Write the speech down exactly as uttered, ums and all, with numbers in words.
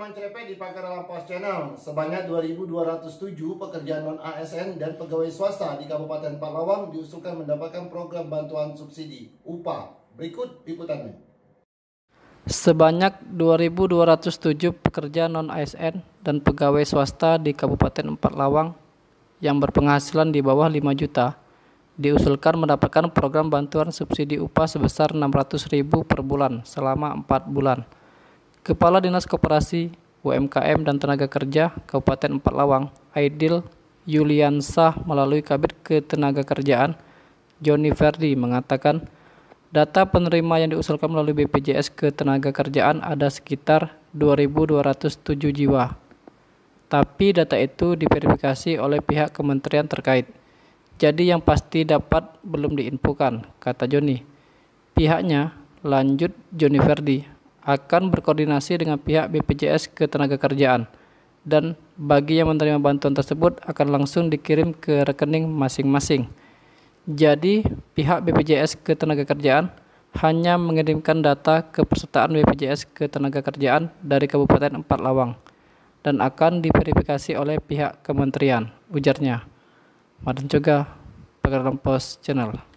Mancerepe di Pakar Lampos Channel. Sebanyak dua ribu dua ratus tujuh pekerja non-A S N dan pegawai swasta di Kabupaten Patlawang diusulkan mendapatkan program bantuan subsidi U P A. Berikut liputannya. Sebanyak dua ribu dua ratus tujuh pekerja non-A S N dan pegawai swasta di Kabupaten Patlawang yang berpenghasilan di bawah lima juta diusulkan mendapatkan program bantuan subsidi upah sebesar enam ratus ribu per bulan selama empat bulan. Kepala Dinas Koperasi, U M K M dan Tenaga Kerja Kabupaten Patlawang, Aidil Yuliansah melalui Kabid Ketenagakerjaan Joni Ferdi mengatakan, data penerima yang diusulkan melalui B P J S Ketenagakerjaan ada sekitar dua ribu dua ratus tujuh jiwa. Tapi data itu diverifikasi oleh pihak kementerian terkait. Jadi yang pasti dapat belum diinfokan, kata Joni. Pihaknya, lanjut Joni Ferdi, akan berkoordinasi dengan pihak B P J S Ketenagakerjaan dan bagi yang menerima bantuan tersebut akan langsung dikirim ke rekening masing-masing. Jadi pihak B P J S Ketenagakerjaan hanya mengirimkan data kepesertaan B P J S Ketenagakerjaan dari Kabupaten Patlawang dan akan diverifikasi oleh pihak kementerian, ujarnya. Madan Coga, Pakar Lampos Channel.